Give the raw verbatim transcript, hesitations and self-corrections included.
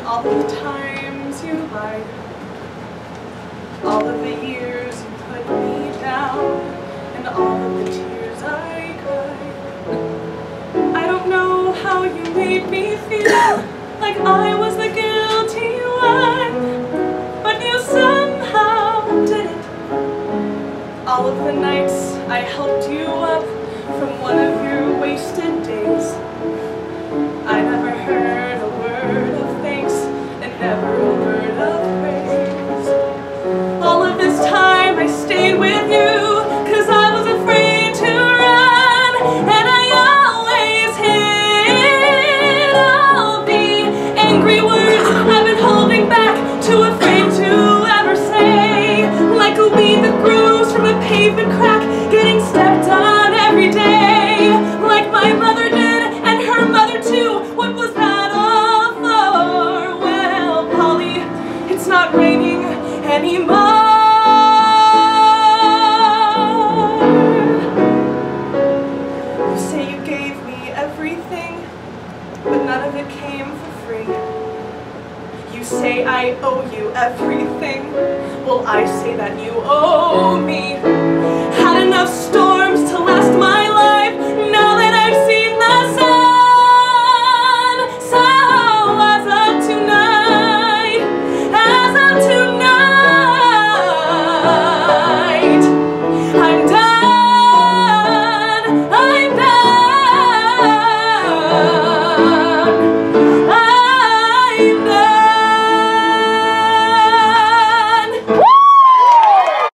all of the times you lied, all of the years you put me down, and all of the tears I cried. I don't know how you made me feel like I was the guilty one, but you somehow did it. All of the nights I helped you up from one of